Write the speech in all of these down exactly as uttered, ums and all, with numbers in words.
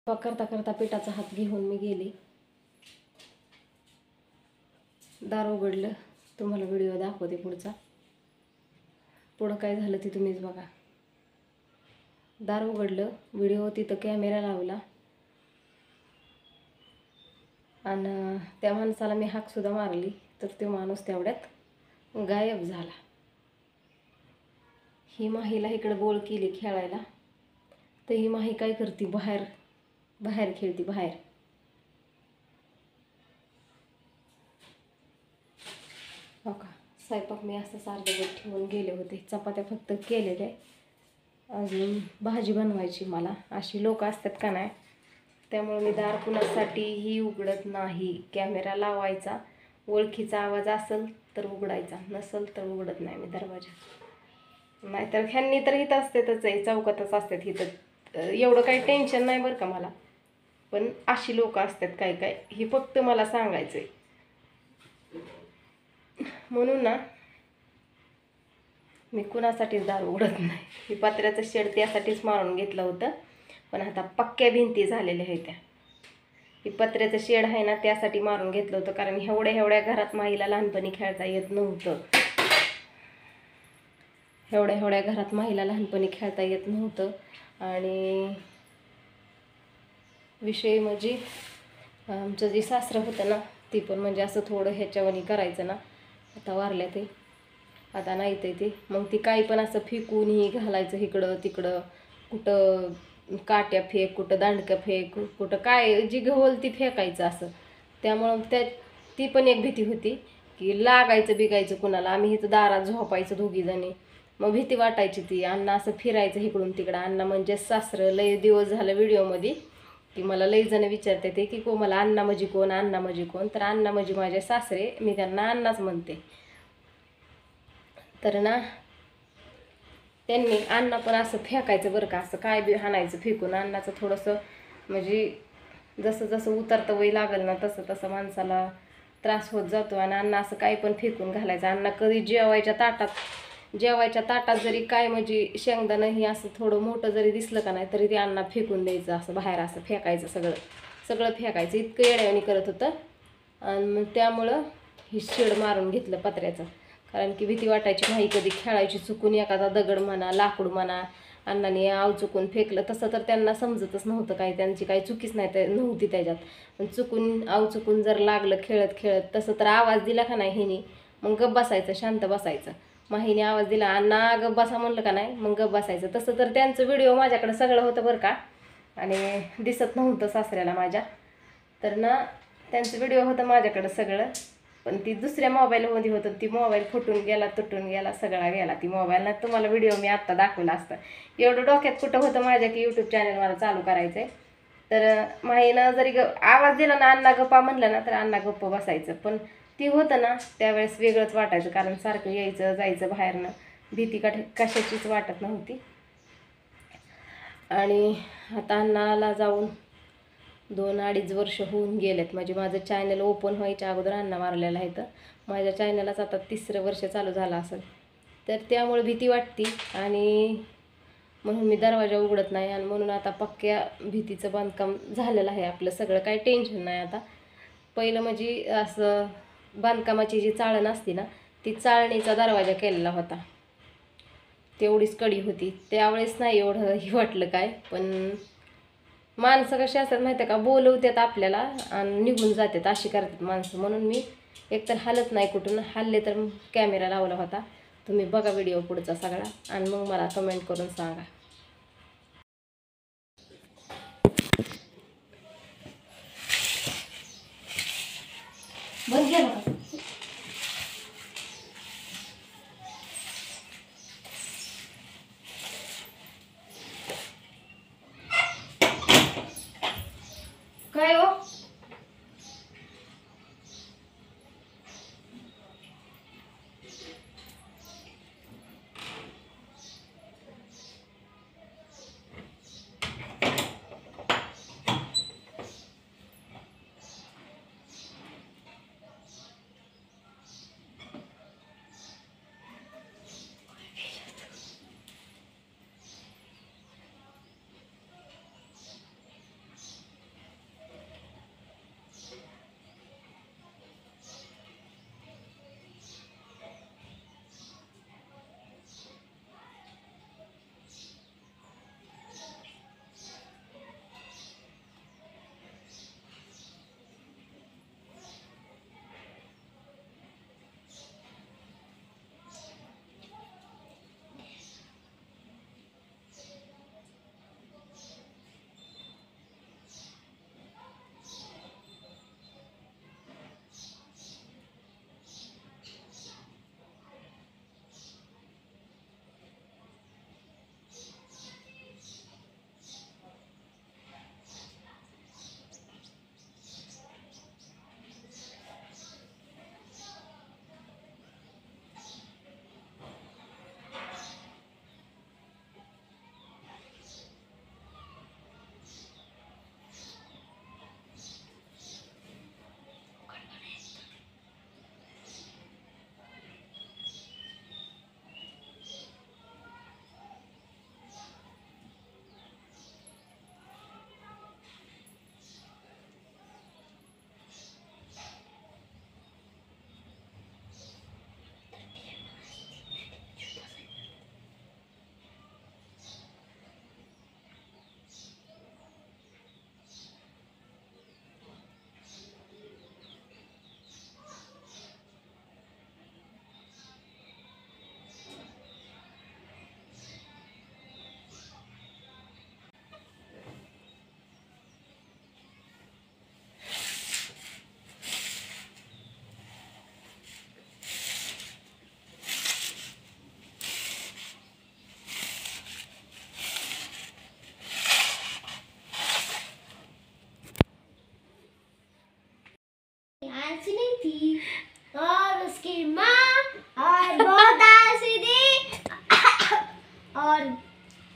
करता करता पिठाचा हात घेऊन मी गेले, दार उघडलं. तुम्हाला व्हिडिओ दाखवते पुढचा. पुढं काय झालं ते तुम्हीच बघा. दार उघडलं, व्हिडिओ तिथं कॅमेरा लावला आणि त्या माणसाला मी हाकसुद्धा मारली, तर तो माणूस तेवढ्यात गायब झाला. ही माहीला इकडे बोल केली खेळायला, तर ही माही काय करते, बाहेर बाहेर खेळती बाहेर. हो का, स्वयंपाक मी असं सारखं ठेवून गेले होते. चपात्या फक्त केलेल्या, अजून भाजी बनवायची मला. अशी लोक असतात का नाही, त्यामुळे मी दार कुणासाठीही उघडत नाही. कॅमेरा लावायचा, ओळखीचा आवाज असेल तर उघडायचा, नसेल तर उघडत नाही मी दरवाजा. नाहीतर ह्यांनी तर इथं असतातच आहे, चौकातच असतात इथं. एवढं काही टेन्शन नाही बरं का मला, पण अशी लोक असतात काय काय, हे फक्त मला सांगायचंय. म्हणून ना मी कुणासाठीच दार उघडत नाही. ही पत्र्याचं शेड त्यासाठीच मारून घेतलं होतं, पण आता पक्क्या भिंती झालेल्या आहेत. त्या ही पत्र्याचं शेड आहे ना, त्यासाठी मारून घेतलं होतं, कारण एवढ्या एवढ्या घरात माईला लहानपणी खेळता येत नव्हतं. एवढ्या एवढ्या घरात माईला लहानपणी खेळता येत नव्हतं. आणि विषय म्हणजे आमचं जे सासरं होतं ना, ती पण म्हणजे असं थोडं ह्याच्यावानी करायचं ना. आता वारल्या ते, आता नाही ते ते मग ती काही पण असं फेकूनही घालायचं इकडं तिकडं, कुठं काट्या फेक, कुठं दांडक्या फेक, कुठं काय जी गवल ती फेकायचं असं. त्यामुळं त्या ती पण एक भीती होती की लागायचं बिगायचं कुणाला. आम्ही इथं दारात झोपायचं दोघी जणी, मग भीती वाटायची ती. अण्णा असं फिरायचं इकडून तिकडं. अण्णा म्हणजे सासरं. लय दिवस झालं व्हिडिओमध्ये की मला लई जण विचारते ते की को मला अण्णा म्हणजे कोण, अण्णा म्हणजे कोण. तर अण्णा म्हणजे माझे सासरे, मी त्यांना अण्णाच म्हणते. तर ना त्यांनी अण्णा पण असं फेकायचं बरं का, असं काय बी हाणायचं फेकून. अण्णाचं थोडंसं म्हणजे जसं जसं उतरतं वय लागल ना, तसं तसं माणसाला त्रास होत जातो. आणि अण्णा असं काही पण फेकून घालायचं. अण्णा कधी जेवायच्या ताटात जेवायच्या ताटात जरी काय म्हणजे शेंगदाणं ही असं थोडं मोठं जरी दिसलं का नाही, तरी ते अण्णा फेकून द्यायचं, असं बाहेर असं फेकायचं, सगळं सगळं फेकायचं. इतकं येड्यावानी करत होतं. आणि मग त्यामुळं ही शेड मारून घेतलं पत्र्याचं, कारण की भीती वाटायची. नाही कधी खेळायची चुकून एखादा दगड म्हणा, लाकूड म्हणा, अण्णाने आव चुकून फेकलं. तसं तर त्यांना समजतच नव्हतं काय, त्यांची काही चुकीच नाही त्या नव्हती त्याच्यात. पण चुकून आव चुकून जर लागलं खेळत खेळत, तसं तर आवाज दिला का नाही हिने, मग गप बसायचं, शांत बसायचं. माहीने आवाज दिला, अण्णा गप बसा म्हणलं का नाही, मग गप बसायचं. तसं तर त्यांचं व्हिडिओ माझ्याकडे सगळं होतं बरं का, आणि दिसत नव्हतं सासऱ्याला माझ्या. तर ना त्यांचं व्हिडिओ होतं माझ्याकडं सगळं, पण ती दुसऱ्या मोबाईलमध्ये होतं. ती मोबाईल फुटून गेला, तुटून गेला, सगळा गेला ती मोबाईल. ना तुम्हाला व्हिडिओ मी आत्ता दाखवला असतं. एवढं डोक्यात कुठं होतं माझ्या की यूट्यूब चॅनल मला चालू करायचं आहे. तर माहीनं जरी ग आवाज दिला ना, अण्णा गप्पा म्हणलं ना, तर अण्णा गप्प बसायचं. पण ती होतं ना त्यावेळेस वेगळंच वाटायचं, कारण सारखं यायचं जायचं बाहेरनं, भीती का कशाचीच वाटत नव्हती. आणि आता अण्णाला जाऊन दोन अडीच वर्ष होऊन गेलेत. म्हणजे माझं चॅनल ओपन व्हायच्या अगोदर अण्णा मारलेलं आहे. तर माझ्या चॅनलाच आता तिसरं वर्ष चालू झालं असेल. तर त्यामुळे भीती वाटते, आणि म्हणून मी दरवाजा उघडत नाही. आणि म्हणून आता पक्क्या भीतीचं बांधकाम झालेलं आहे आपलं, सगळं काही टेन्शन नाही आता. पहिलं म्हणजे असं बांधकामाची जी चाळण असते ना, ती चाळणीचा दरवाजा केलेला होता, तेवढीच कडी होती. त्यावेळेस नाही एवढं हे वाटलं काय. पण माणसं कशी असतात माहिती आहे का, बोलवतात आपल्याला आणि निघून जातात, अशी करतात माणसं. म्हणून मी एकतर हलत नाही कुठून. हल्ले तर कॅमेरा लावला होता. तुम्ही बघा व्हिडिओ पुढचा सगळा, आणि मग मला कमेंट करून सांगा. बंद केलं का? काय हो,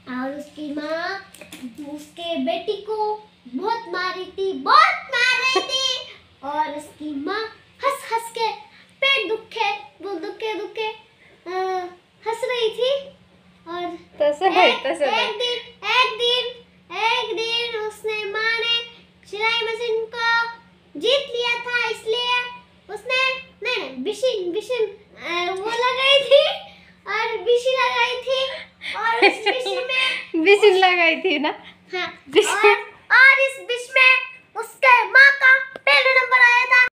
और उसकी माँ उसके बेटी को बहुत मारी थी, बहुत मार रही थी। और उसकी माँ हंस हंस के पेट दुखे वो दुखे दुखे अ, हंस रही थी। और तसं नाही एक, तसं एक नाही दिन एक दिन एक दिन उसने माँ ने सिलाई मशीन को जीत लिया था, इसलिए उसने नहीं नहीं बिशी बिशी अ, वो लगाई थी और बिशी लगाई थी। और उस बिशी में बिशीन लगाई थी ना हाँ, बिशी- और, और इस बिश